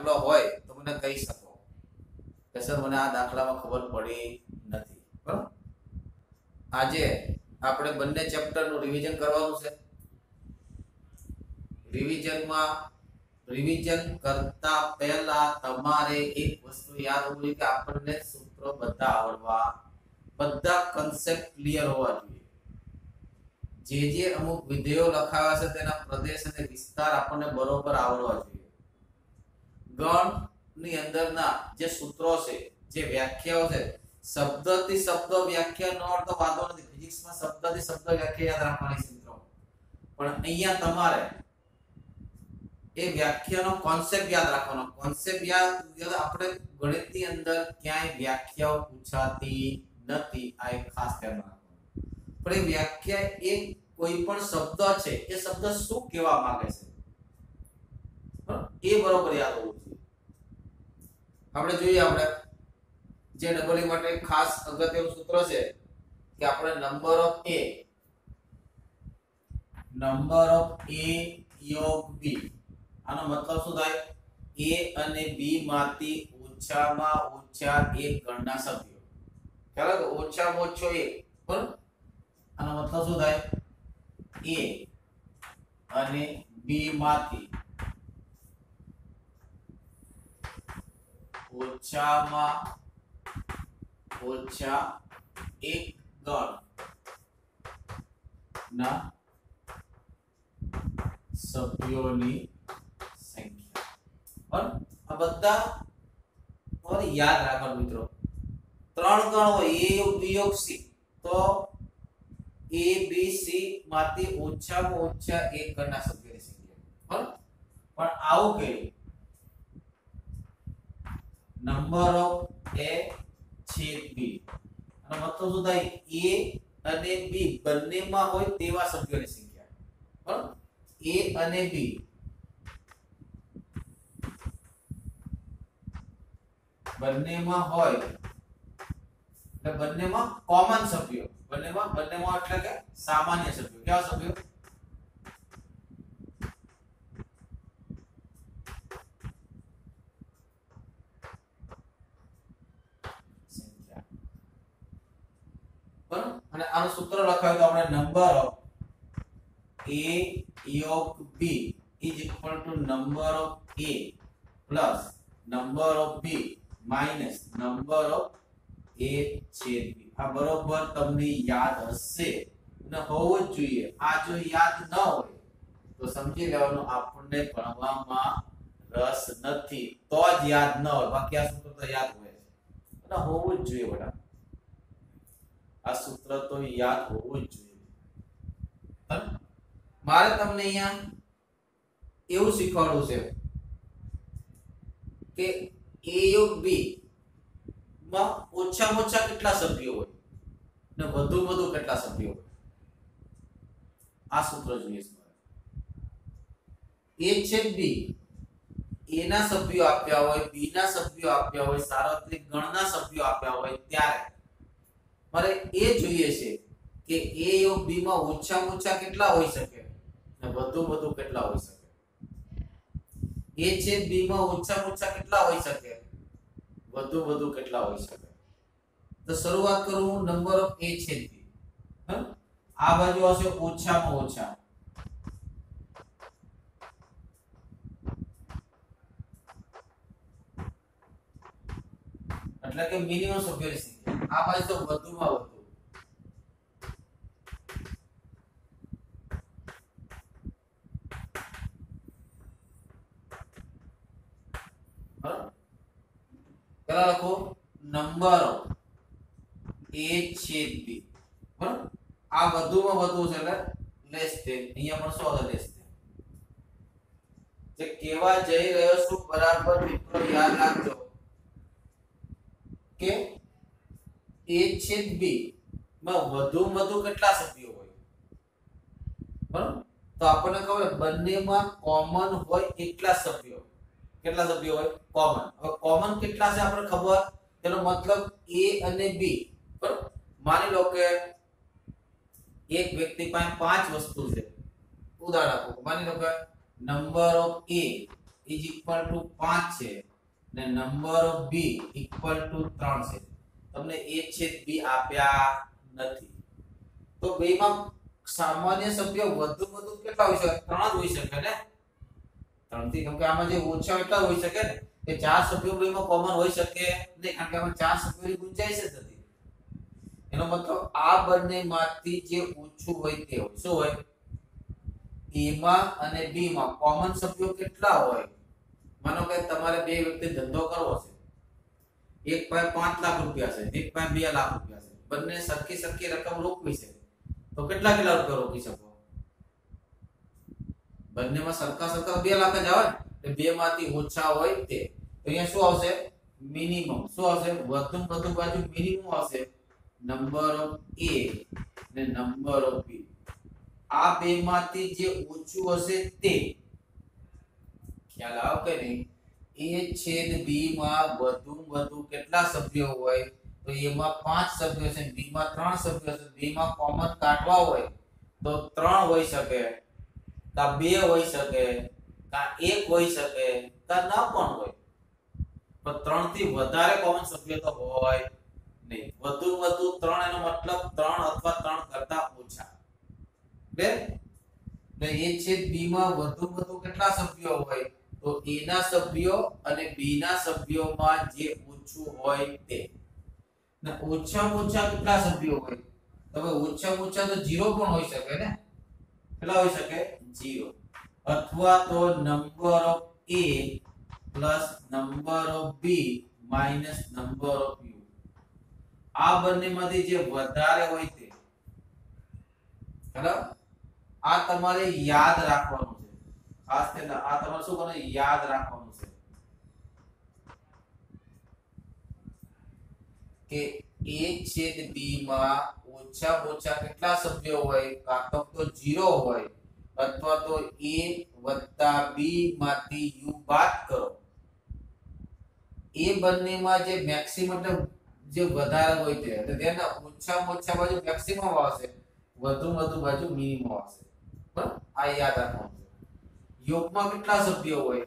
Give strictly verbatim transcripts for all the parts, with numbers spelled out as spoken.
દાખલો હોય તો મને કહી શકો કે સર મને આ દાખલામાં ખબર પડી નથી, બરાબર? આજે આપણે બંને ચેપ્ટરનું રિવિઝન કરવાનું છે. રિવિઝનમાં રિવિઝન કરતા પહેલા તમારે એક વસ્તુ યાદ હોવી કે આપણને સૂત્રો બધા આવડવા, બધા કન્સેપ્ટ ક્લિયર હોવા જોઈએ. જે જે અમુક વિધેયો લખાવ્યા છે તેના પ્રદેશ અને વિસ્તાર આપણને બરોબર આવડવા જોઈએ. ગણની અંદરના જે સૂત્રો છે, જે વ્યાખ્યાઓ છે, શબ્દથી શબ્દ વ્યાખ્યાનો અર્થ વાંધો નથી. ફિઝિક્સમાં શબ્દથી શબ્દ વ્યાખ્યા યાદ રાખવાની છે મિત્રો, પણ અહીંયા તમારે એ વ્યાખ્યાનો કોન્સેપ્ટ યાદ રાખવાનો. કોન્સેપ્ટ યાદ આપણે ગણિતની અંદર ક્યાંય વ્યાખ્યાઓ પૂછાતી નથી, આ એક ખાસ ધ્યાન રાખવાનું. પણ એ વ્યાખ્યા એ કોઈ પણ શબ્દ છે, એ શબ્દ શું કહેવા માંગે છે એ બરોબર યાદ હોવું જોઈએ. આપણે જોઈએ, આપણે જે ડબલ એ માટે ખાસ અગત્યનું સૂત્ર છે કે આપણે number of A number of A યોગ બી, આનો મતલબ શું થાય? એ અને બી માંથી ઓછામાં ઓછા એક ગણના સભ્યો. ખ્યાલ કે ઓછામાં ઓછો એક, બરાબર? આનો મતલબ શું થાય? એ અને બી માંથી ઓછામાં ઓછા એક ગણ ના સભ્યોની સંખ્યા. બરાબર? આ બધા તમારે યાદ રાખવાનું મિત્રો. ત્રણ ગણ હોય, એ યોગ બી યોગ સી, તો એ બી સી માંથી ઓછામાં ઓછા એક ગણના સભ્યોની સંખ્યા. બરાબર? પણ આવું કે નંબર ઓફ એ છેદ બી, આનો મતલબ શું થાય? એ અને બી બંનેમાં હોય તેવા સભ્યોની સંખ્યા. બરાબર? એ અને બી બંનેમાં હોય એટલે બંનેમાં કોમન સભ્યો, બંનેમાં બંનેમાં એટલે કે સામાન્ય સભ્યો. કેવા સભ્યો? સંખ્યા. બરાબર? અને આનું સૂત્ર લખાયું તો આપણે નંબર ઓફ a યોગ b is equal to number of a plus number of b minus number of a છેદ b. આ બરોબર તમને યાદ હશે અને હોવું જ જોઈએ. આ જો યાદ ન હોય તો સમજી લેવાનું આપણને ભણવામાં રસ નથી, તો જ યાદ ન હોય. બાકી આ સૂત્ર તો યાદ હોય છે અને હોવું જ જોઈએ બેટા. આ સૂત્ર તો યાદ હોવું જ જોઈએ. મારે તમને અહીંયા એવું શીખવાડવું છે કે a યોગ b માં ઓછામાં ઓછા કેટલા સભ્યો હોય ને વધુ વધુ કેટલા સભ્યો હોય. આ સૂત્ર જોઈએ છે. a છેદ b, a ના સભ્યો આપ્યા હોય, b ના સભ્યો આપ્યા હોય, સાર્વત્રિક ગણના સભ્યો આપ્યા હોય, ત્યારે મારે એ જોઈએ છે કે a યોગ b માં ઓછામાં ઓછા કેટલા હોઈ શકે ને વધુ વધુ કેટલા હોઈ શકે. a છેદ b માં ઓછામાં ઓછા કેટલા હોઈ શકે, વધુ વધુ કેટલા હોઈ શકે. તો શરૂઆત કરું નંબર ઓફ a છેદ b. આ બાજુ આવશે ઓછામાં ઓછા, એટલે કે મિનિમમ સભ્યોની સંખ્યા. આ બાજુ તો વધુમાં વધુ. પેલા લખો નંબર ઓફ a છેદ b. બરાબર? આ વધુમાં વધુ છે એટલે લેસ ધેન. અહીંયા પણ શું આવશે? Less than. જે કહેવા જઈ રહ્યો છું બરાબર મિત્રો યાદ રાખજો કે a છેદ b માં વધુ વધુ કેટલા સભ્યો હોય. બરાબર? તો આપણને ખબર બંનેમાં કોમન હોય એટલા સભ્યો. કેટલા સભ્યો હોય? કોમન. હવે કોમન કેટલા છે આપણે ખબર, તેનો મતલબ a અને b. બરાબર? માની લો કે એક વ્યક્તિ પાસે પાંચ વસ્તુ છે. ઉદાહરણ આપો, માની લો કે number of a is equal to पांच છે ને number of b equal to ત્રણ છે તમને a છેદ b આપ્યા નથી તો બેમાં સામાન્ય સભ્યો વધુ વધુ કેટલા હોઈ શકે ત્રણ જ હોઈ શકે ને ત્રણ થી કેમ કે આમાં જે ઓછા એટલા હોઈ શકે ને કે ચાર સભ્યો બેમાં કોમન હોઈ શકે નહીં કારણ કે આમાં ચાર સભ્યોની ગુંજાઈશ જ નથી એનો મતલબ આ બંનેમાંથી જે ઓછું હોય તે હોય શું હોય a માં અને b માં કોમન સભ્યો કેટલા હોય માનો કે તમારે બે વ્યક્તિ ધંધો કરવો છે એક પાસે પાંચ લાખ રૂપિયા છે એક પાસે બે લાખ રૂપિયા છે બંને સરખી સરખી રકમ રોકવી છે તો કેટલા કેટલા રૂપિયા રોકી શકો બંનેમાં સરખા સરખા બે લાખ જ આવે ને બે માંથી ઓછા હોય તે તો અહીંયા શું આવશે મિનિમમ શું આવશે વધુ વધુ બાજુ મિનિમમ આવશે નંબર ઓફ a ને નંબર ઓફ b આ બે માંથી જે ઓછું હશે તે ખ્યાલ આવ કે નહીં a છેદ b માં વધુ વધુ કેટલા સભ્યો હોય તો a માં પાંચ સભ્યો છે b માં ત્રણ સભ્યો છે b માં કોમન કાઢવા હોય તો ત્રણ હોઈ શકે કા બે હોઈ શકે કા એક હોઈ શકે કા ના પણ હોય પણ ત્રણ થી વધારે કોમન સભ્યો તો હોય નહીં વધુ વધુ ત્રણ એનો મતલબ ત્રણ અથવા ત્રણ કરતા ઓછા બે એટલે a છેદ b માં વધુ વધુ કેટલા સભ્યો હોય તો a ના સભ્યો અને b ના સભ્યોમાં જે ઓછું હોય તે ને ઓછામાં ઓછા કેટલા સભ્યો હોય તો ઓછામાં ઓછા તો ઝીરો પણ હોઈ શકે ને કેટલા હોઈ શકે ઝીરો અથવા તો number of a plus number of b minus number of u આ બંનેમાંથી જે વધારે હોય તે બરાબર આ તમારે યાદ રાખવાનું છે ખાસ કરીને આ તમારે શું કરવાનું યાદ રાખવાનું છે કે a છેદ b માં ઓછા ઓછા કેટલા સભ્યો હોય કાં તો ઝીરો હોય અથવા તો a વત્તા b માંથી u બાદ કરો એ બંનેમાં જે મેક્સિમમ જે વધારે હોય તે એટલે તેના ઓછામાં ઓછા બાજુ મેક્સિમમ આવશે વધુ વધુ બાજુ મિનિમમ આવશે બરાબર આ યાદ રાખવાનું છે યોગમાં કેટલા સભ્યો હોય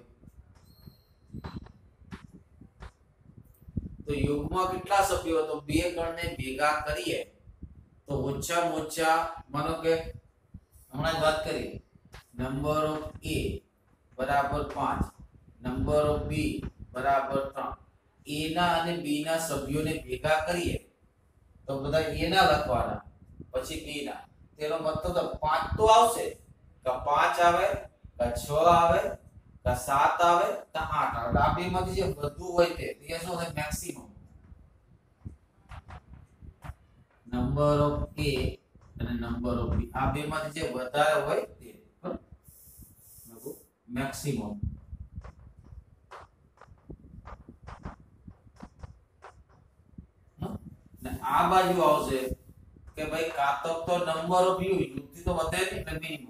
તો યોગમાં કેટલા સભ્યો તો બે ગણને ભેગા કરીએ તો ઓછામાં ઓછા માનો કે હમણાં જ વાત કરી નંબર ઓફ a બરાબર પાંચ નંબર ઓફ b બરાબર ત્રણ a ના અને b ના સભ્યોને ભેગા કરીએ તો બધા a ના લખવાના પછી b ના તેનો મતલબ પાંચ તો આવશે કે પાંચ આવે કે છ આવે કે સાત આવે કે આઠ આવે આ બે માંથી જે વધુ હોય તે એ શું છે મેક્સિમમ નંબર ઓફ a અને નંબર ઓફ b આ બે માંથી જે વધારે હોય તે બરાબર મેક્સિમમ ને આ બાજુ આવશે કે ભાઈ કાતક તો નંબર ઓફ u યુક્તિ તો વધે નહીં એટલે મિનિમમ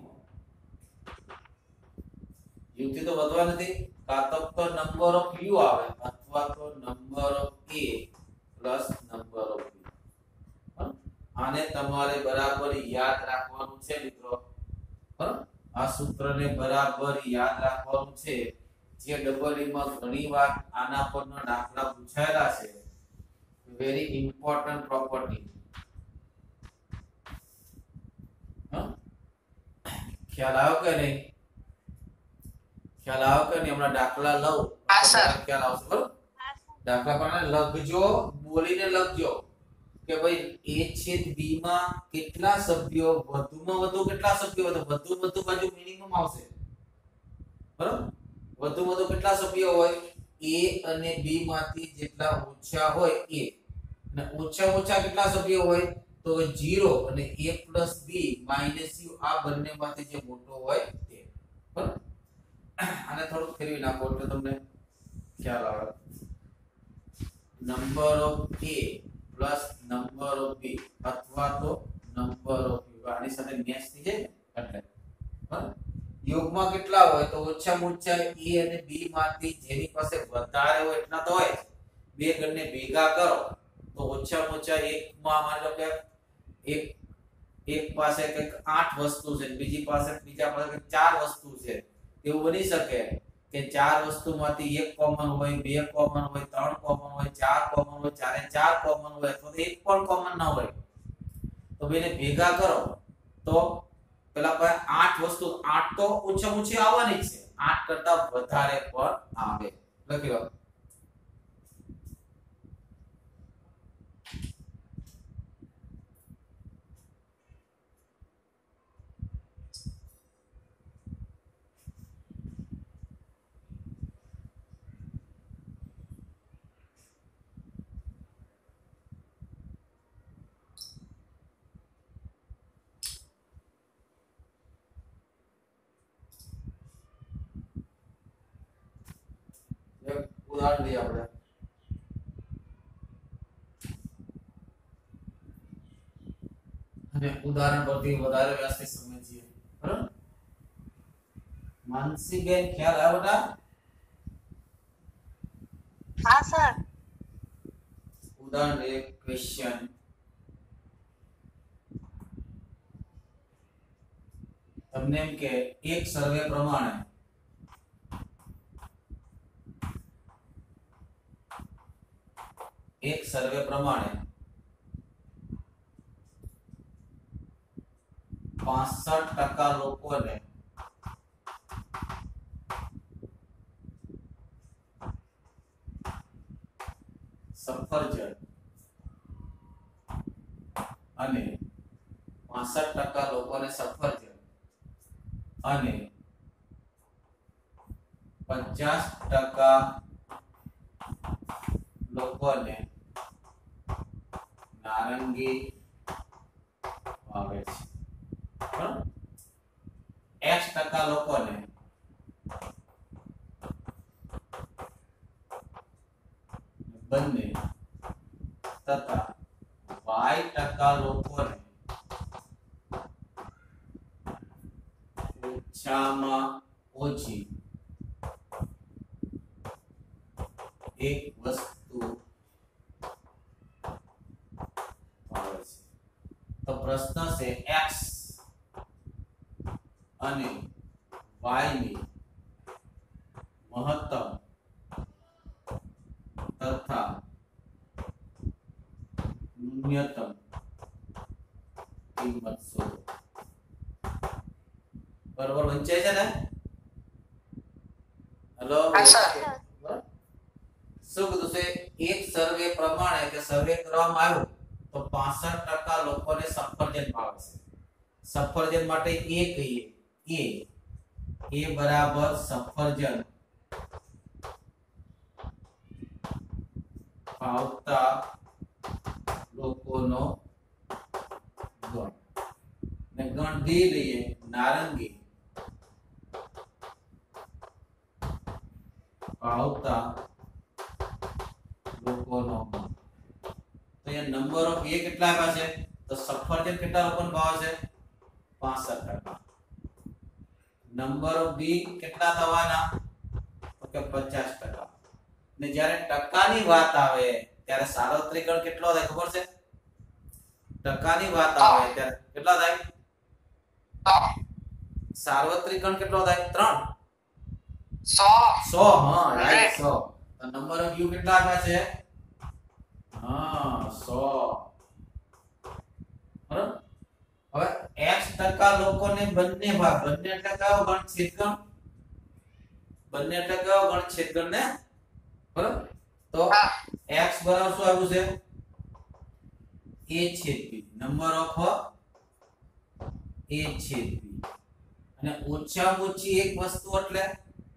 યુક્તિ તો વધવા નથી કાતક તો નંબર ઓફ u આવે અથવા તો number of a plus number of b આને તમારે બરાબર યાદ રાખવાનું છે મિત્રો બરાબર આ સૂત્રને બરાબર યાદ રાખવાનું છે જે ડબલ ઈ માં ઘણીવાર આના પરનો દાખલા પૂછાયેલા છે વેરી ઇમ્પોર્ટન્ટ પ્રોપર્ટી ખ્યાલ આવ્યો કે નહીં ખ્યાલ આવ્યો કે નહીં હમણાં દાખલા લઉં ખ્યાલ આવશે બરોબર દાખલા પર લખજો બોલીને લખજો કે ભાઈ a છેદ b માં કેટલા સભ્યો વધુમાં વધુ કેટલા સભ્યો વધુ વધુ બાજુ મિનિમમ આવશે બરોબર વધુ વધુ કેટલા સભ્યો હોય a અને b માંથી જેટલા ઓછા હોય a અને ઓછા ઓછા કેટલા સભ્યો હોય તો ઝીરો અને a plus b minus u આ બંનેમાંથી જે મોટો હોય તે બરાબર આને થોડું ફેરવી નાખો એટલે તમને ખ્યાલ આવે number of a plus number of b અથવા તો નંબર ઓફ u આની સાથે મેચ થઈ જાય એટલે બરાબર યોગમાં કેટલા હોય તો ઓછામાં ઓછા a અને b માંથી જેની પાસે વધારે હોય એટલા તો હોય બે ગણને ભેગા કરો તો ઓછામાં ઓછા એક માં માની લો કે એક એક પાસે કંઈક આઠ વસ્તુ છે બીજી પાસે બીજા પાસે કંઈક ચાર વસ્તુ છે એવું બની શકે કે ચાર વસ્તુમાંથી એક કોમન હોય, બે કોમન હોય, ત્રણ કોમન હોય, ચાર કોમન હોય, ચારે ચાર કોમન હોય અથવા તો એક પણ કોમન ના હોય, તો બેને ભેગા કરો તો પેલા પર આઠ વસ્તુ, આઠ તો ઓછામાં ઓછી આવવાની જ છે, આઠ કરતા વધારે પણ આવે. લખી લો. ઉદાહરણ લઈએ આપણે. અને ઉદાહરણ પરથી વધારે વ્યવસ્થિત સમજીએ. બરાબર? માનસીબેન ખ્યાલ આવ્યો બેટા? હા સર. ઉદાહરણ એક ક્વેશ્ચન. તમને એમ કે એક સર્વે પ્રમાણે એક સર્વે પ્રમાણે પાસઠ ટકા લોકોને સફરજન અને પાસઠ ટકા લોકોને સફરજન અને પચાસ ટકા લોકોને નારંગી ભાવે છે. X ટકા લોકોને બંને તથા Y ટકા લોકોને ઓછામાં ઓછી એક વસ્તુ ભાવે છે. તો પ્રશ્ન છે X અને Y ની મહત્તમ તથા ન્યૂનતમ કિંમત શોધો. બરોબર વંચાય છે ને? હેલો શું કીધું છે? એક સર્વે પ્રમાણે કે સર્વે કરવામાં આવ્યો તો પાસઠ ટકા લોકોને સફરજન ભાવે છે. સફરજન માટે A કહીએ. A A બરાબર સફરજન ભાવતા લોકોનો ગણ. ને ગણ B લઈએ નારંગી ભાવતા લોકોનો ગણ. તો એ નંબર ઓફ A કેટલા આવ્યા છે? તો સફરજન કેટલા લોકોને ભાવે છે? પાસઠ ટકા. નંબર ઓફ B કેટલા થવાના? તો કે પચાસ ટકા. ને જ્યારે ટકાની વાત આવે ત્યારે સાર્વત્રિક ગણ કેટલો થાય ખબર છે? ટકાની વાત આવે ત્યારે કેટલા થાય? સાર્વત્રિક ગણ કેટલો થાય? ત્રણ સો. સો હા રાઈટ સો. તો નંબર ઓફ U કેટલા આવ્યા છે? હા સો. બરાબર. હવે X ટકા લોકોને બંને ભાગ, બંને એટલે કયો ગણ? છેદગણ. બંને એટલે કયો ગણ? છેદગણ ને. બરાબર. તો X બરાબર શું આવ્યું છે? A છેદ B. નંબર ઓફ A છેદ B. અને ઓછામાં ઓછી એક વસ્તુ એટલે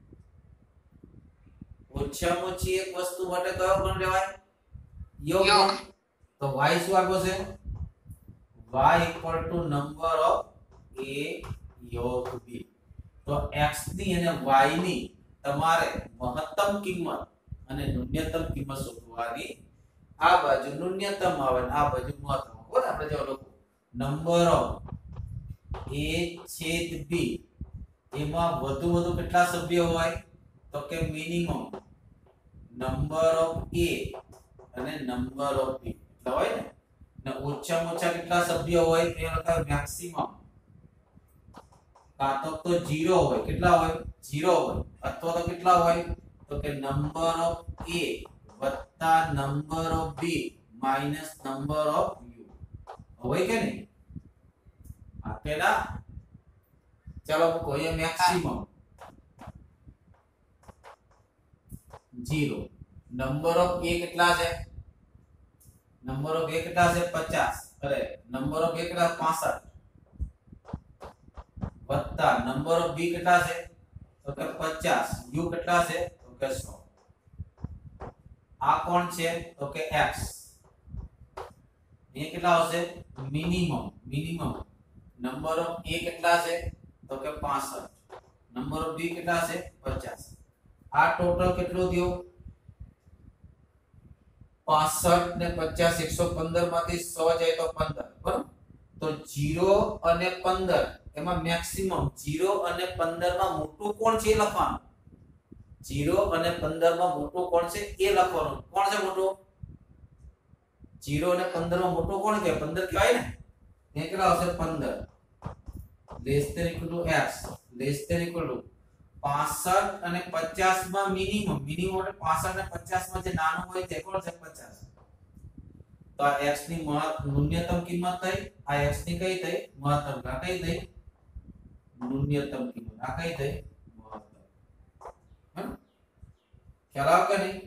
ઓછામાં ઓછી એક વસ્તુ માટે કયો ગણ લેવાય? યોગ ગણ. તો y શું આવ્યો છે? y equal to number of A યોગ B. તો x ની અને y ની તમારે મહત્તમ કિંમત અને ન્યૂનતમ કિંમત શોધવાની. આ બાજુ ન્યૂનતમ આવે અને આ બાજુ મહત્તમ. બરાબર. આપણે જો લખો નંબર ઓફ A છેદ B એમાં વધુ વધુ કેટલા સભ્ય હોય? તો કે મિનિમમ નંબર ઓફ A અને નંબર ઓફ B એટલા હોય ને. ને ઓછામાં ઓછા કેટલા સભ્ય હોય? તે લખાય મેક્સિમમ કાં તો તો ઝીરો હોય, કેટલા હોય ઝીરો હોય, અથવા તો કેટલા હોય તો કે નંબર ઓફ a વત્તા number of b minus number of u હોય કે નહીં આપેલા. ચાલો મૂકો અહીંયા maximum zero, number of a કેટલા છે નંબર ઓફ a કેટલા છે પચાસ, અરે નંબર ઓફ a કેટલા પાસઠ વત્તા નંબર ઓફ b કેટલા છે તો કે પચાસ, u કેટલા છે તો કે સો. આ કોણ છે તો કે x, એ કેટલા આવશે minimum minimum number of a કેટલા છે તો કે પાસઠ, નંબર ઓફ b કેટલા છે પચાસ. આ ટોટલ કેટલો થયો પાસઠ ને પચાસ એકસો પંદર માંથી સો જાય તો પંદર, બરાબર. તો ઝીરો અને પંદર એમાં મેક્સિમમ ઝીરો અને પંદર માં મોટું કોણ છે એ લખવાનું. ઝીરો અને પંદર માં મોટું કોણ છે એ લખવાનું. કોણ છે મોટું ઝીરો અને પંદર માં મોટું કોણ કે પંદર કહેવાય ને, એ કેટલા આવશે પંદર less than equal to x less than equal to પાસઠ અને પચાસ માં મિનિમમ મિનિમમ એટલે પાસઠ અને પચાસ માં જે નાનું હોય તે કોણ છે પચાસ. તો આ x ની ન્યૂનતમ કિંમત થઈ, આ x ની કઈ થઈ મહત્તમ, આ કઈ થઈ ન્યૂનતમ કિંમત, આ કઈ થઈ મહત્તમ. હ ખ્યાલ આવે કે નહીં.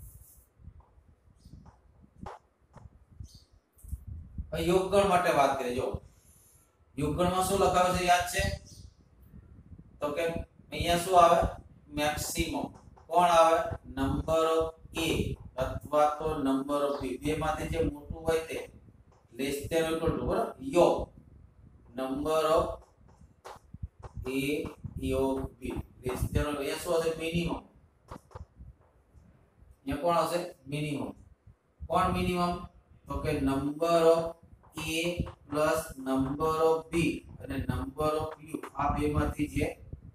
ભાઈ યોગગણ માટે વાત કરીએ. જો યોગગણમાં શું લખાવે છે યાદ છે તો કે અહીંયા શું આવે મેક્સિમમ, કોણ આવે નંબર ઓફ a અથવા તો નંબર ઓફ b, બે માંથી જે મોટું હોય તે લેસ ધેન ઇક્વલ ટુ, બરાબર, યોગ નંબર ઓફ a યોગ b લેસ ધેન, અહીંયા શું હશે મિનિમમ, અહીંયા કોણ હશે મિનિમમ. કોણ મિનિમમ તો કે number of a plus number of b અને નંબર ઓફ u, આ બે માંથી જે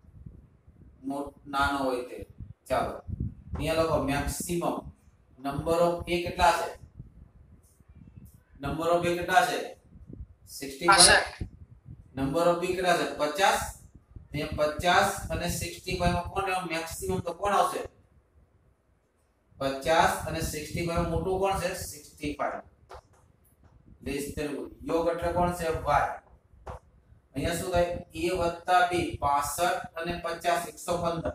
નાનો હોય તે. ચાલો અહીંયા લખો મેક્સિમમ નંબર ઓફ a કેટલા છે નંબર ઓફ a કેટલા છે સાડસઠ, નંબર ઓફ b કેટલા છે પચાસ, ને પચાસ અને સાડસઠ માં કોણ લેવાનું મેક્સિમમ તો કોણ આવશે પચાસ અને સાડસઠ માં મોટું કોણ છે પાંસઠ લેસ ધેન યોગ એટલે કોણ છે y. અહીંયા શું થાય a b પાસઠ અને પચાસ એકસો પંદર,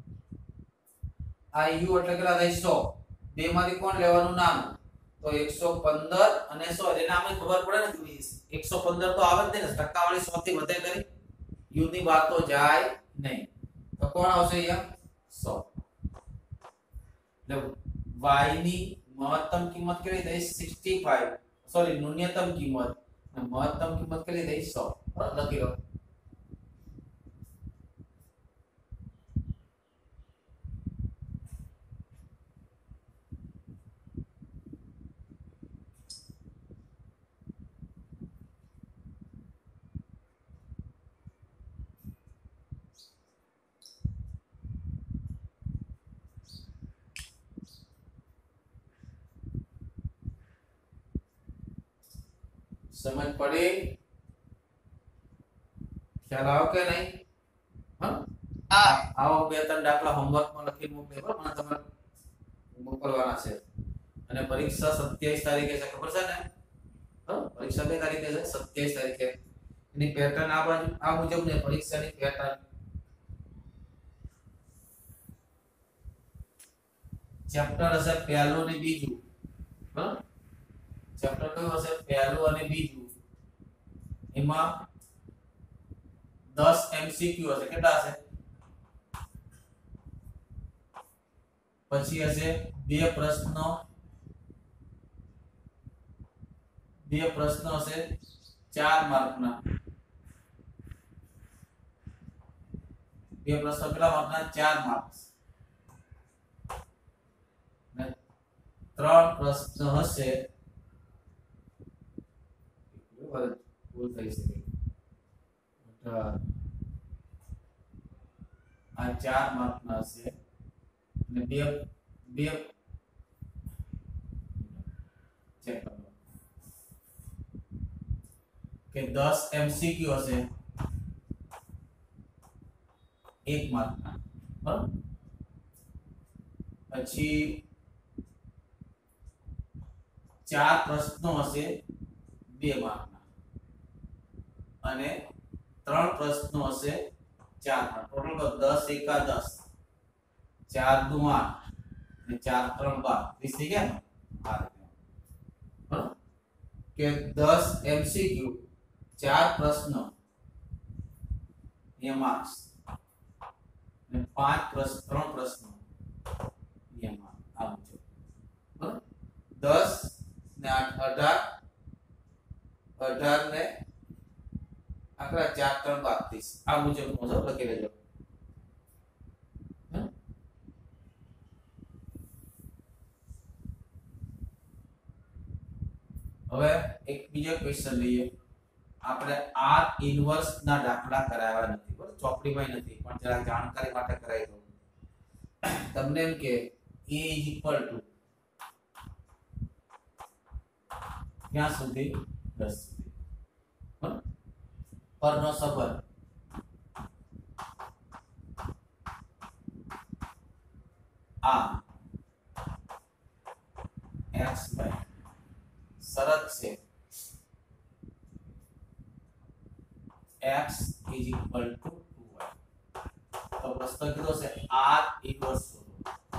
આ u એટલે કેટલા થાય સો, બે માંથી કોણ લેવાનું નાનું તો એકસો પંદર અને સો. એના આમે ખબર પડે ને એકસો પંદર તો આવે જ ને, ટકાવાળી સો થી વધે કરી u ની વાત તો જાય નહીં. તો કોણ આવશે અહીંયા સો. એટલે y ની મહત્તમ કિંમત કેટલી થઈ પાંસઠ, સોરી ન્યૂનતમ કિંમત અને મહત્તમ કિંમત કેટલી થઈ સો. લખી લો. સમજ પડી, ખ્યાલ આવો કે નહીં. હા આવો બે ત્રણ દાખલા હોમવર્ક માં લખી મોકલે, પણ તમારે મોકલવાના છે. અને પરીક્ષા સત્યાવીસ તારીખે છે, ખબર છે ને. હા પરીક્ષા કઈ તારીખે છે સત્યાવીસ તારીખે. એની પેટર્ન આ બાજુ આ મુજબ ને પરીક્ષાની પેટર્ન. ચેપ્ટર હશે પહેલું અને બીજું, બરાબર. ચેપ્ટર કયું હશે પહેલું અને બીજું. એમાં દસ એમસીક્યુ હશે. કેટલા હશે પછી હશે બે પ્રશ્નો, બે પ્રશ્નો હશે ચાર માર્કના, બે પ્રશ્નો કેટલા માર્કના ચાર માર્ક્સ. ત્રણ પ્રશ્ન હશે ભૂલ થઈ શકે, આ ચાર માર્કના હશે અને બે બે ચેક કરો કે દસ એમસીક્યુ હશે એક માર્કના, બરાબર. પછી ચાર પ્રશ્નો હશે બે માર્કના અને ત્રણ પ્રશ્નો હશે ચાર માર્ક. ટોટલ દસ એકા દસ, ચાર દુ આઠ અને ચાર ત્રણ બાર, વીસ થઈ ગયા ને. આ રીતે, બરાબર, કે દસ એમસીક્યુ, ચાર પ્રશ્નો એ માર્ક્સ અને પાંચ પ્રશ્ન ત્રણ પ્રશ્નો એ માર્ક. આવું છે, બરાબર. દસ ને આઠ અઢાર, અઢાર ને આકડા ચાર ત્રણ બાર ત્રીસ. આ મુજબ મુજબ લખી લેજો. હવે એક બીજો ક્વેશ્ચન લઈએ. આપણે આર ઇન્વર્સ ના દાખલા કરાવ્યા નથી, બરાબર, ચોપડીમાં નથી, પણ જરા જાણકારી માટે કરાવી દઉં તમને. એમ કે a is equal to ક્યાં સુધી? દસ સુધી, બરાબર. પરનો સંબંધ આ x બાય શરત છે x is equal to two y. તો પ્રશ્ન કીધો છે r ઇન્વર્સ શોધો.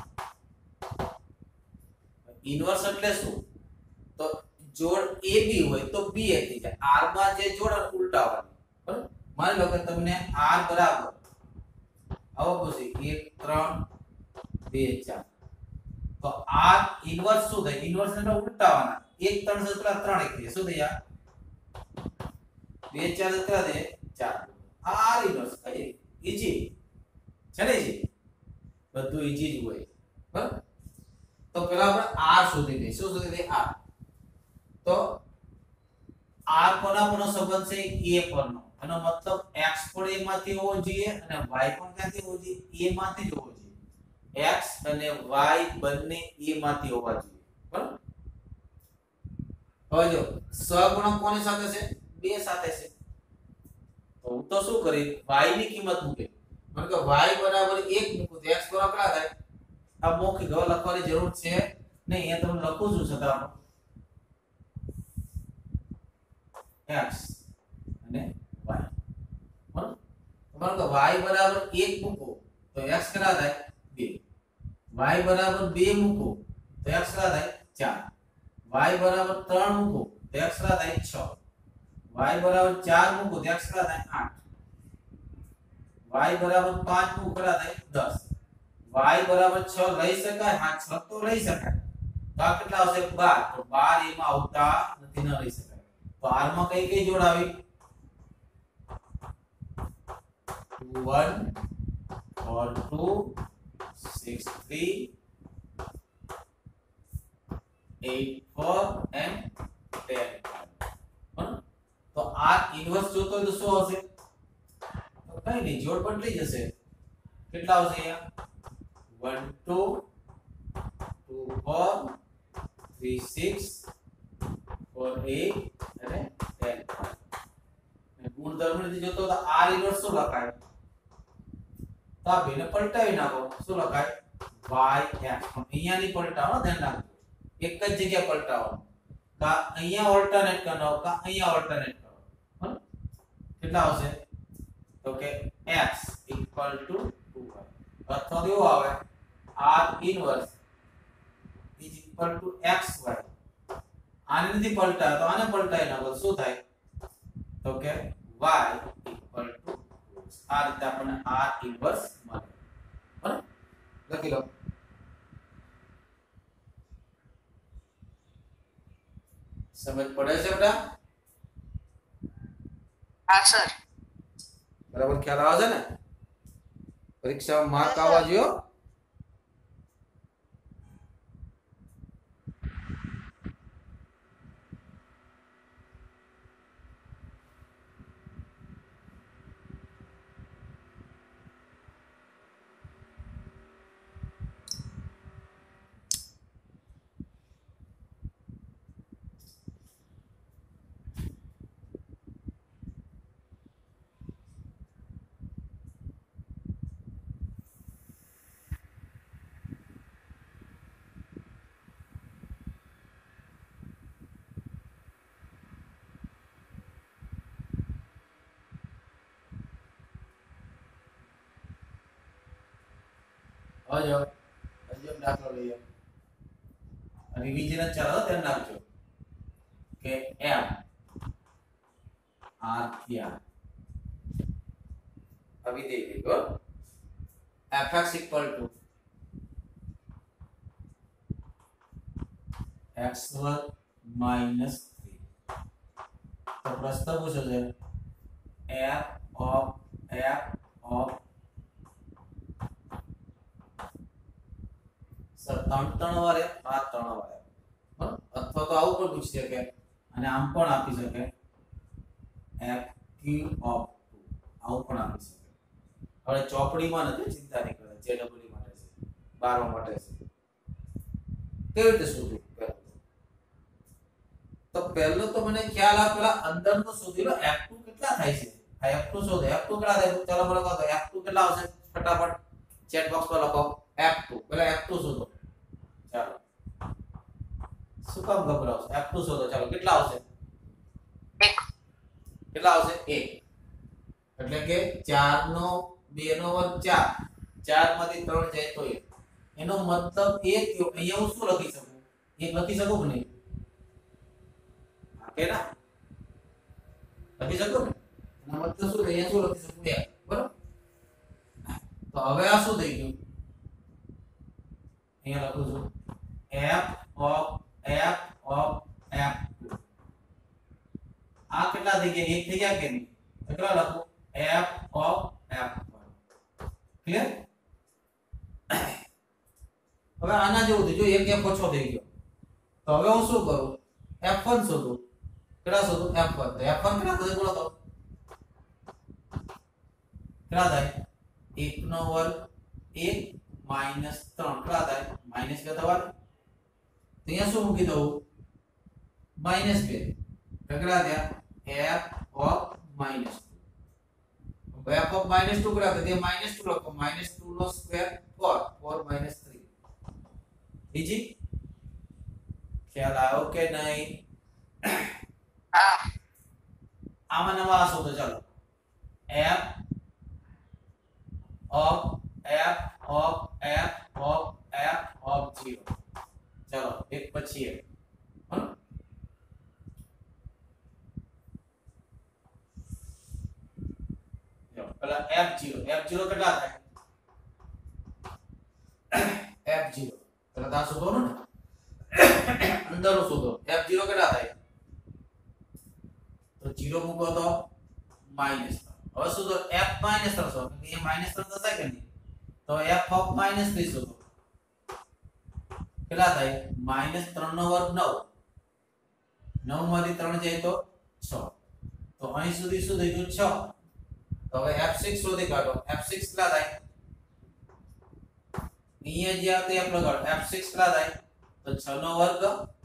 ઇન્વર્સ એટલે શું? તો જોડ ab હોય તો b એ થઈ જાય. r માં જે જોડ ઉલટાવવાની, બરાબર. માની લો કે તમને r બરાબર આવો પૂછી એક ત્રણ બે ચાર, તો r ઇન્વર્સ શું થાય? ઇન્વર્સ એટલે ઉલટાવવાના. એક ત્રણ સત્રા ત્રણ એક થાય, શું થયા? બે ચાર સત્રા દે ચાર. આ r ઇન્વર્સ થાય. ઈજી છે ને? ઈજી, બધું ઈજી જ હોય, બરાબર. તો પહેલા આપણે r શોધી લઈએ. શું શોધી લઈએ? r. તો r કોના પરનો સંબંધ છે? a પરનો. એનો મતલબ x પણ a માંથી હોવો જોઈએ અને y પણ ક્યાંથી હોવો જોઈએ? a માંથી જ હોવો જોઈએ. x અને y બંને a માંથી હોવા જોઈએ, બરાબર. હવે જો સહગુણક કોની સાથે છે? બે સાથે છે. તો હું તો શું કરી, y ની કિંમત મૂકે. મને કે y બરાબર એક મૂકું તો x બરાબર કેટલા થાય? આ મૌખિક હવે લખવાની જરૂર છે નહીં, એ તમને લખું છું છતાં x અને y, બરાબર. તમારે કે y બરાબર એક મૂકો તો x કેટલા થાય? બે. y બરાબર બે મૂકો તો x કેટલા થાય? ચાર. y બરાબર ત્રણ મૂકો તો x કેટલા થાય? છ. y બરાબર ચાર મૂકો તો x કેટલા થાય? આઠ. y બરાબર પાંચ મૂકો કેટલા થાય? દસ. y બરાબર છ લઈ શકાય? હા, છ તો લઈ શકાય. તો આ કેટલા આવશે? બાર. તો બાર એમાં આવતા નથી, ન લઈ શકાય. તો r માં કઈ કઈ જોડ આવી? one or two six three eight four and ten. તો r ઇન્વર્સ જોતો હોય તો શું આવશે? તો કઈ નહીં, જોડ બદલી જશે. કેટલા આવશે અહીંયા? one two two four three six four eight અને ten. ગુણધર્મ રીતે જોતો તો r ઇન્વર્સ શું લખાય? તો આ બેને પલટાવી નાખો. શું લખાય? y x. અહીંયા ની પલટાવો, ધ્યાન રાખજો. એક જ જગ્યા પલટાવવાનું. કા અહીંયા ઓલ્ટરનેટ કરવાનો, કા અહીંયા ઓલ્ટરનેટ કરો, બરાબર. કેટલા આવશે? તો કે x ટુ ટુ વાય. અથવા કેવો આવે? r inverse to xy. આને નથી પલટાવ્યો તો આને પલટાવી નાખો. શું થાય? તો કે y ટુ આ રીતે આપણને r ઇન્વર્સ મળે, બરાબર. લખી લો. સમજ પડે છે બેટા? હા સર. બરાબર ખ્યાલ આવે છે ને? પરીક્ષામાં માર્ક આવવા જોઈએ. હવે જો હજી એક દાખલો લઈએ, રિવિઝન ચાલો ધ્યાન રાખજો કે m r થયા અવિધેય લીધો fx equal to x વર્ગ minus three. તો પ્રશ્ન પૂછો છે f of f of sir ત્રણ ત્રણ વાર f આ ત્રણ વાર f બરાબર, અથવા તો આવું પણ પૂછી શકે અને આમ પણ આપી શકે f cube of two આવું પણ આપી શકે. હવે ચોપડીમાં નથી, ચિંતા નહીં કરે, જે ડબલ્યુ માટે છે, બારમા માટે છે. કેવી રીતે શોધવું? તો પહેલો તો મને ખ્યાલ આ પેલા અંદરનો શોધી લો f two કેટલા થાય છે. આ f two શોધો. f two કેટલા થાય? ચાલો મને કહો તો f two કેટલા આવશે? ફટાફટ ચેટ બોક્સ પર લખો f two. પેલા f two શોધો. ચાલો શું કામ ગભરાવશો? f two શોધો. ચાલો કેટલા આવશે? એક. કેટલા આવશે? એક. એટલે કે ચાર નો બે નો વર્ગ ચાર. ચાર માંથી ત્રણ જાય તો એક. એનો મતલબ એક અહીંયા હું શું લખી શકું? એક લખી શકું કે નહીં? કે ના લખી શકો ને? એનો મતલબ શું? અહીંયા શું લખી શકું? એક. બરાબર. તો હવે આ શું થઈ ગયું? અહીંયા લખું છું f of f of f two. આ કેટલા થઈ ગયા? એક થઈ ગયા કે નહીં? કેટલા લખું? f of f one. Clear? હવે આના જેવું થઈ ગયું, એક એક ઓછો થઈ ગયો. તો હવે હું શું કરું? f one શોધું. કેટલા શોધું? f one. તો f one કેટલા થશે? બોલો તો કેટલા થાય? એક નો વર્ગ એક માઈનસ ત્રણ કેટલા થાય? માઈનસ બે થવાનું. તો અહીંયા શું મૂકી દઉં? માઈનસ બે. કેટલા થયા? f of minus two. f of minus two કેટલા થયા? minus two લખો. minus two નો square four. four minus three. Easy? ખ્યાલ આવ્યો કે નહીં? હા. આમાં નવા શોધો. ચાલો f of f of f of f of zero. ચાલો એક પછી એક. બરાબર. જો પેલા f zero. f zero કેટલા થાય? f zero પેલા તા શોધો ને અંદરનો શોધો. f zero કેટલા થાય? તો zero મૂકો તો માઈનસ. હવે શોધો f minus ત્રણ શોધો. એ માઈનસ ત્રણ થશે કે નહીં? તો f of minus ત્રણ શોધો. કેટલા થાય? માઈનસ ત્રણ નો વર્ગ નવ. નવ માંથી ત્રણ જાય તો છ. તો અહીં સુધી શું થઈ ગયું? છ. તો હવે f six શોધી કાઢો. f six કેટલા થાય? અહીંયા જે આવતો f લગાડો. f six કેટલા થાય? તો છ નો વર્ગ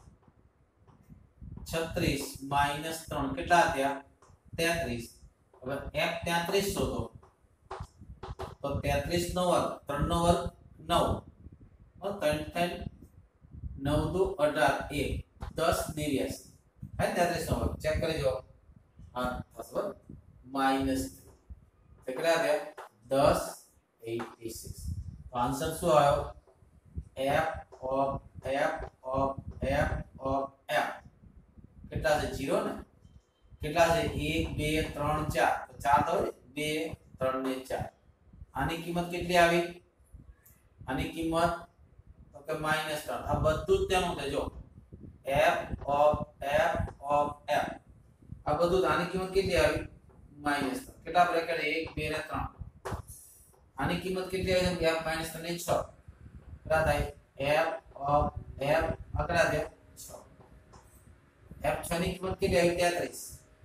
છત્રીસ માઈનસ ત્રણ કેટલા થયા? તેત્રીસ. હવે f તેત્રીસ શોધો. તો તેત્રીસ નો વર્ગ ત્રણ નો વર્ગ નવ. और ત્રણ ત્રણ નવ દુ અઢાર એક દસ નેવ્યાસી. હે તેત્રીસ નો વર્ગ ચેક કરી જો. હા બરાબર. માઈનસ કેટલા થયા? દસ એક્યાસી. તો આન્સર શું આવ્યો? f of f of f of f કેટલા છે? zero ને. કેટલા છે? એક બે ત્રણ ચાર. તો ચાર તો બે ત્રણ ને ચાર. આની કિંમત કેટલી આવી? આની કિંમત તો કે માઈનસ ત્રણ. આ બધું જ તેનું છે. જો f of f of f આ બધું. આની કિંમત કેટલી આવી? માઈનસ ત્રણ. કેટલા બ્રેકેટ? એક બે ને ત્રણ. આની કિંમત કેટલી આવી? f માઈનસ ત્રણ ને છ. કેટલા થાય? f of f આકડા છે છ. f છ ની કિંમત કેટલી આવી? તેત્રીસ.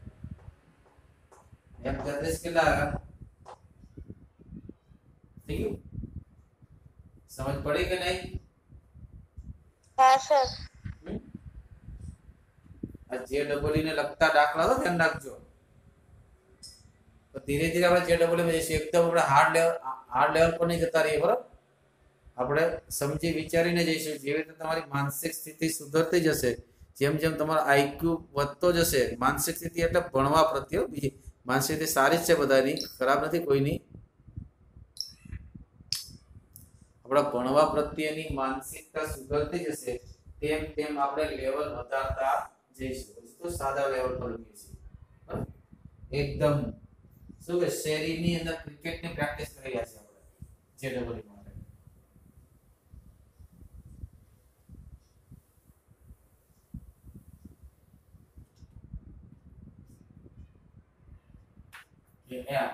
f તેત્રીસ કેટલા આવ્યા? ठीक है? समझ पड़ी कि नहीं? हाँ सर. આ જે ડબલ ને લગતા દાખલા તો ધ્યાન રાખજો. તો ધીરે ધીરે આપણે જે ડબલ માં જઈશું. એકદમ આપણે હાર્ડ લેવલ હાર્ડ લેવલ પર નહીં જતા રહીએ. બરાબર. આપણે સમજી વિચારીને જઈશું. જેવી રીતે તમારી માનસિક સ્થિતિ સુધરતી જશે, જેમ જેમ તમારો આઈક્યુ વધતો જશે. માનસિક સ્થિતિ એટલે ભણવા પ્રત્યે બીજી માનસિક સ્થિતિ સારી જ છે બધાની, ખરાબ નથી કોઈની. આપણા ભણવા પ્રત્યેની માનસિકતા સુધરતી જશે તેમ તેમ આપણે લેવલ વધારતા જઈશું. તો સાદા લેવલ પર લઈએ છીએ બરાબર? એકદમ શું કે શેરીની અંદર ક્રિકેટની પ્રેક્ટિસ કરી રહ્યા છે આપણે જે ડબલ માટે. ये f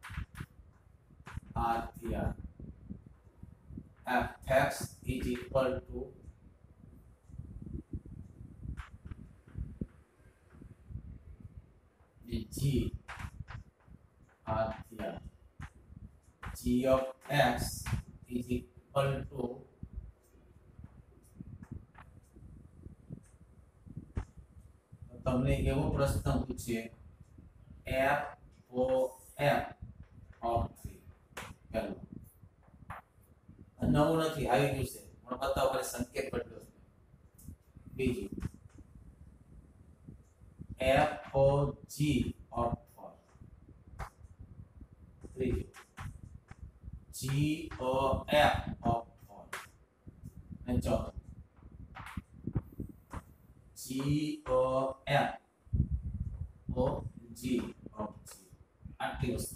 r दिया fx is equal to g r दिया g of x is equal to તમને એવો પ્રશ્ન પૂછીએ f o f of three પહેલો નવું નથી આવી ગયું છે પણ બતાવો મને સંકેત બદલ્યો છે. બીજું f o g of four. ત્રીજું g o f of four. અને ચોથું g o f o g of g. આટલી વસ્તુ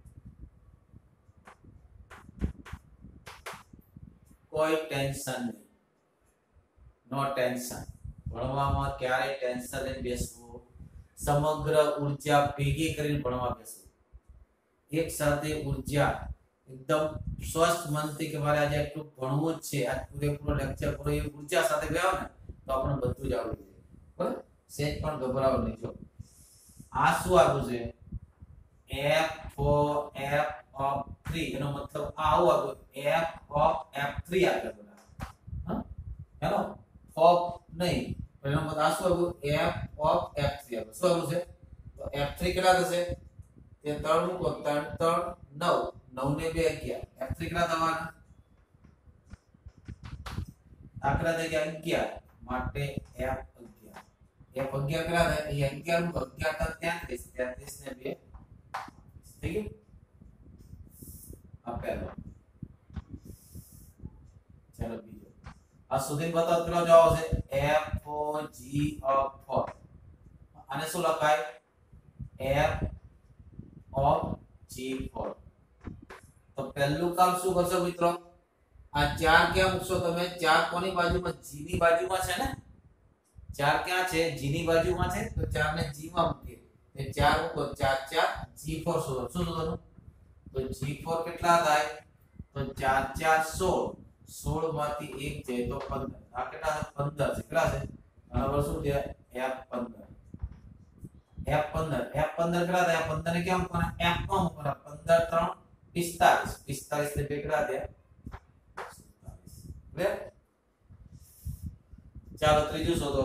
કોઈ ટેન્શન નહીં, નો ટેન્શન. ભણવામાં ક્યારે ટેન્શન લઈને બેસવું, સમગ્ર ઉર્જા ભેગી કરીને ભણવા બેસવું. એક સાથે ઉર્જા એકદમ સ્વસ્થ મનથી કે મારે આજે એટલું ભણવું જ છે, આજ પૂરેપૂરો લેક્ચર પૂરો એ ઉર્જા સાથે ગયો ને તો આપણે બધું જ આવડી જાય બરાબર. સેજ પણ ગભરાવો નહીં. જો આ શું આવ્યું છે f four f of three એનો મતલબ આવું આવ્યું f of f three આપ્યા બધા. હા હેલો of નહીં એનો મતલબ આ શું આવ્યું f of f three આવ્યું. શું આવ્યું છે તો f three કેટલા થશે તે ત્રણ મૂકો ત્રણ ત્રણ નવ નવ ને બે અગિયાર. f three કેટલા થવાના આકડા થઈ ગયા અગિયાર માટે f અગિયાર. f અગિયાર કેટલા થાય અહીં અગિયાર મૂકો અગિયાર તો તેત્રીસ તેત્રીસ ને બે ठीक है. अब पहला चलो बीजो आ સુધી બતાવો કેટલો જવાબ છે f four g of four. આને શું લખાય f of g four. તો પહેલું કામ શું કરશો મિત્રો આ ચાર ક્યાં મૂકશો તમે ચાર કોની બાજુમાં g ની બાજુમાં છે ને ચાર ક્યાં છે g ની બાજુમાં છે તો ચાર ને g માં મૂકીએ એ ચાર મૂકો ચાર ચાર g four શોધો. શું શોધવાનું તો g four કેટલા થાય તો ચાર ચાર સોળ સોળ માંથી એક જાય તો પંદર. આ કેટલા છે પંદર છે કેટલા છે બરાબર શું છે f પંદર f પંદર f પંદર કેટલા થાય પંદર ને કેમ મૂકવાના f માં મૂકવાના પંદર ત્રણ પિસ્તાલીસ પિસ્તાલીસ ને બે કેટલા થયા સત્તાવીસ. ક્લિયર. ચાલો ત્રીજું શોધો.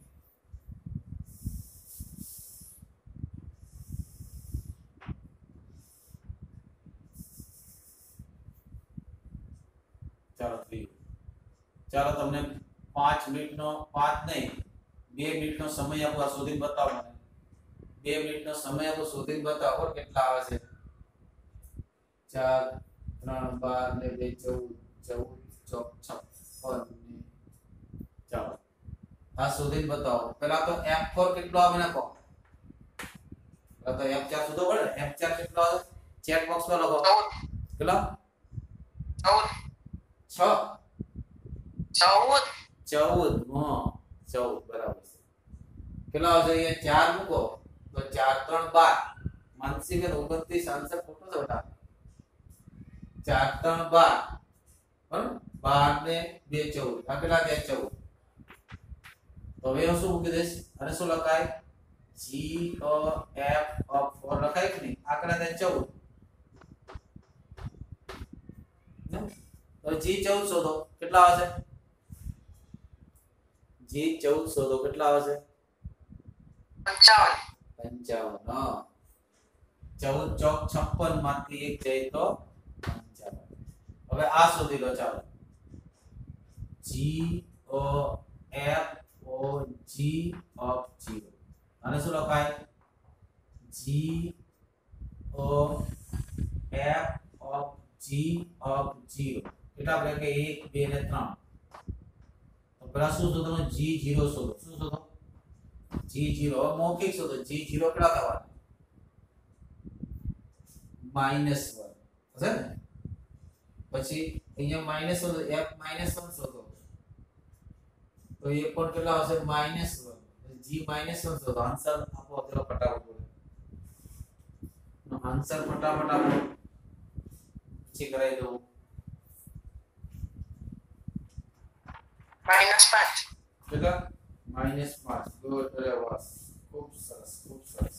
ચાલો ત્રીજું ચાલો તમને પાંચ મિનિટનો પાંચ નહીં બે મિનિટનો સમય આપો આ શોધીને બતાવો મને. બે મિનિટનો સમય આપો શોધીને બતાવો કેટલા આવે છે. ચાર ત્રણ બાર ને બે ચૌદ ચૌદ ચોક છપ્પન ને ચાલો આ શોધીને બતાવો. પેલા તો f four કેટલો આવે નાખો. પેલા તો f ચાર શોધો પડે. f ચાર કેટલો આવે ચેટ બોક્સમાં લખો. કેટલા ચૌદ છ ચૌદ ચૌદ હા ચૌદ બરાબર છે. કેટલા આવશે અહીંયા ચાર મૂકો તો ચાર ત્રણ બાર માનસિક ઓગણત્રીસ આન્સર ખોટો છે બેટા. ચાર ત્રણ બાર બરાબર બાર ને બે ચૌદ આ કેટલા થયા ચૌદ. તો હવે હું શું મૂકી દઈશ અને શું લખાય g o f of four લખાય કે નહીં આ કેટલા થયા ચૌદ. તો g ચૌદ શોધો કેટલા આવશે g ચૌદ શોધો કેટલા આવશે પંચાવન પંચાવન. હા ચૌદ ચોક છપ્પન માંથી એક જાય તો પંચાવન. હવે આ શોધી લો ચાલો g o f o g of zero આને શું લખાય g o f of g of zero કેટલા કેટલા આપણે કે એક બે ને ત્રણ તો પેલા શું શોધવાનું જી ઝીરો શોધો શું શોધો જી ઝીરો મૌખિક શોધો જી ઝીરો કેટલા થવાના માઈનસ વન હશે ને પછી અહીંયા માઈનસ શોધો f માઈનસ વન શોધો તો એ પણ કેટલા હશે minus one g minus one શોધો આન્સર આપો ચલો ફટાફટ બોલો નો આન્સર ફટાફટ આપો પછી કરાઈ દો માઇનસ પાંચ કેટલા માઈનસ પાંચ ગુડ અરે વાહ ખૂબ સરસ ખૂબ સરસ